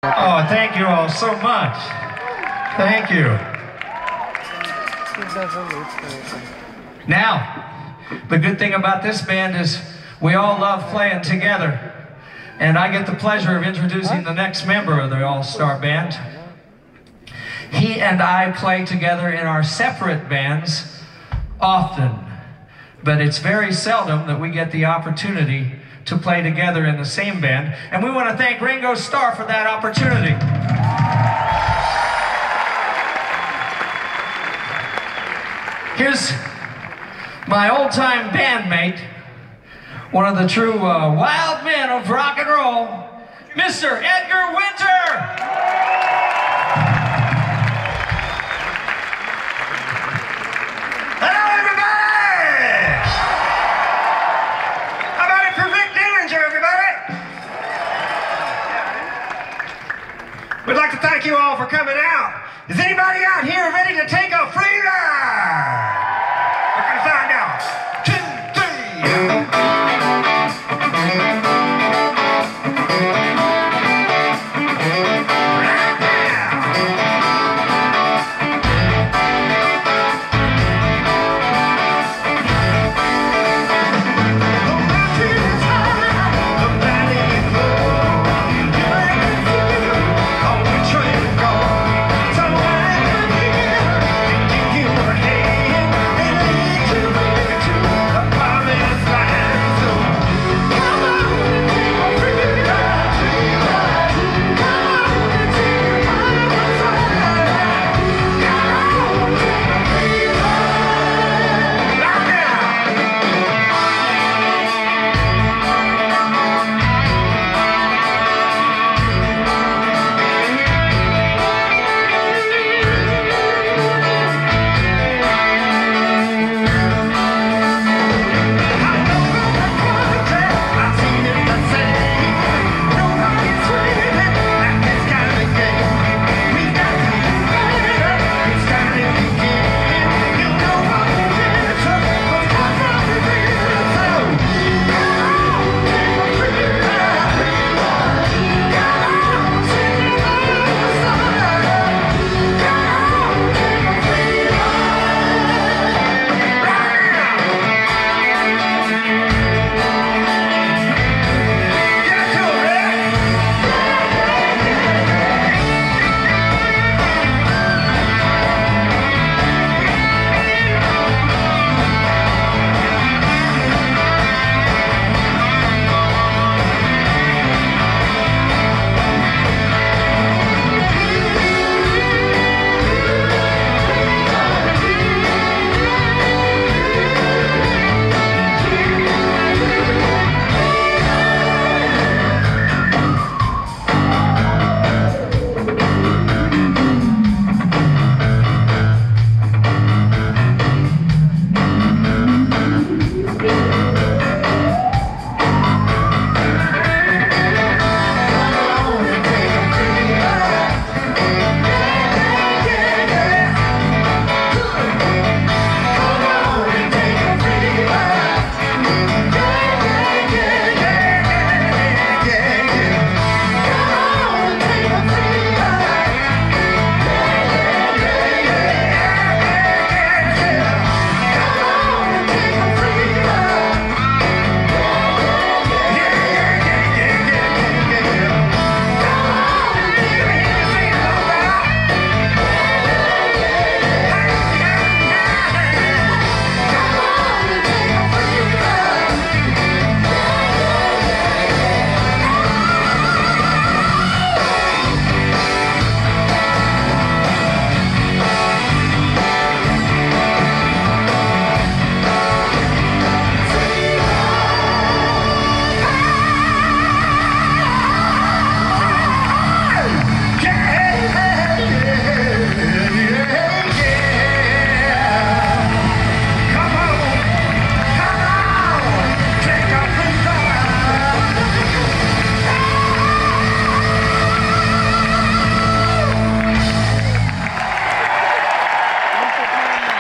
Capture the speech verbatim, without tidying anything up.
Oh, thank you all so much. Thank you. Now, the good thing about this band is we all love playing together. And I get the pleasure of introducing the next member of the All-Star Band. He and I play together in our separate bands often, but it's very seldom that we get the opportunity to play together in the same band, and we want to thank Ringo Starr for that opportunity. Here's my old-time bandmate, one of the true uh, wild men of rock and roll, Mister Edgar Winter! We'd like to thank you all for coming out. Is anybody out here ready to take a free ride?